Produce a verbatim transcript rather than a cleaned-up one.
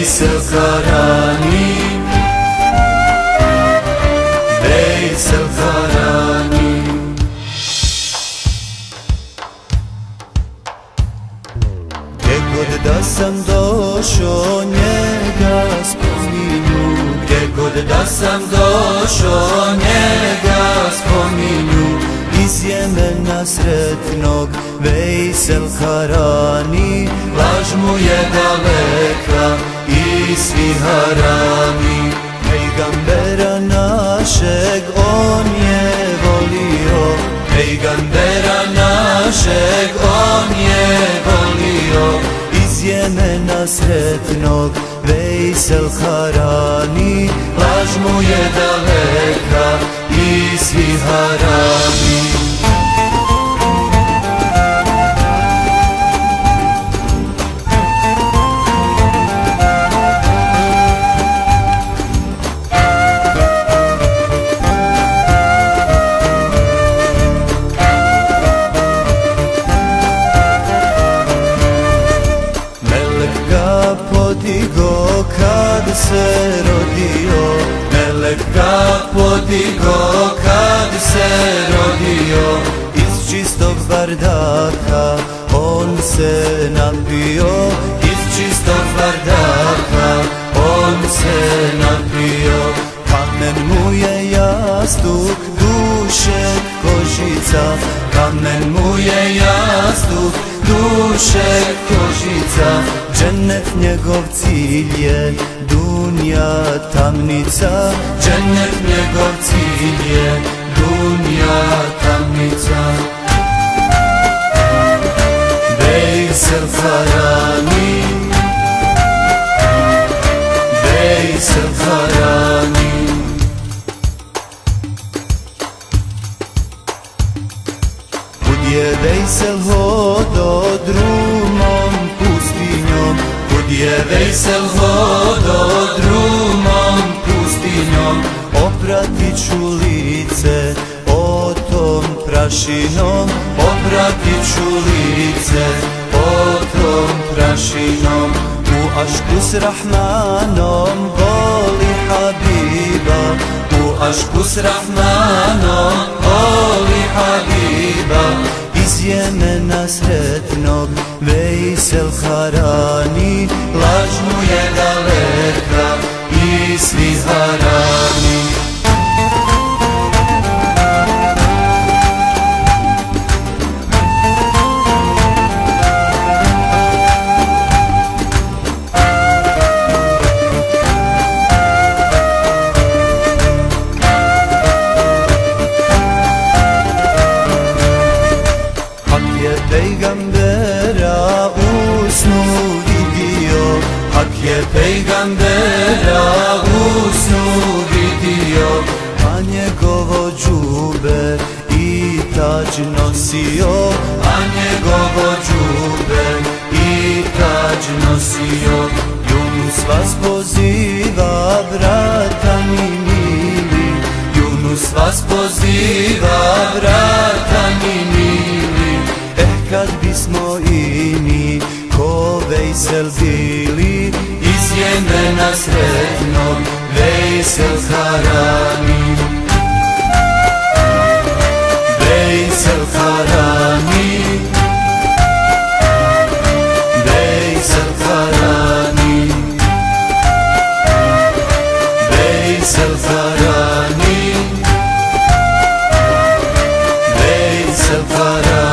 Veysel Karani, Veysel Karani. Gdje god da sam došao njega spominju, gdje god da sam došao njega spominju. Iz Jemena sretnog Veysel Karani, laž mu je daleka i svi harami. Pejgambera našeg on je volio, pejgambera našeg on je volio. Iz Jemena sretnog Veysel Karani, laž mu je daleka i svi harami. Podigo kad se rodio, melek ga podigo kad se rodio. Iz čistog bardaka on se napio, iz čistog bardaka on se napio. Kamen mu je jastuk duše kožica, kamen mu je jastuk duše kožica. Džennet njegov cilj je, dunja tamnica. Džennet njegov cilj je, dunja tamnica. Veysel Karani, Veysel Karani. Kud je Veysel hodo drumom pustinjom, kud je Veysel hodo drumom pustinjom. Opratit ću lice otom prašinom, opratit ću lice otom prašinom. U ašku s Rahmanom voli Habiba, u ašku s Rahmanom voli Habiba. Iz Jemena sretnog Veysel Karani, laž mu je daleka i svi harami. Pejgambera u snu vidio, hak je pejgambera u snu vidio. A njegovo džube i tađ nosio, a njegovo džube i tađ nosio. Yunus vas poziva, brata mi mili, Yunus vas poziva, brata mi mili. Kad bismo i mi ko Veysel bili, iz Jemena sretnog Veysel Karani, Veysel Karani, Veysel Karani, Veysel Karani, Veysel Karani.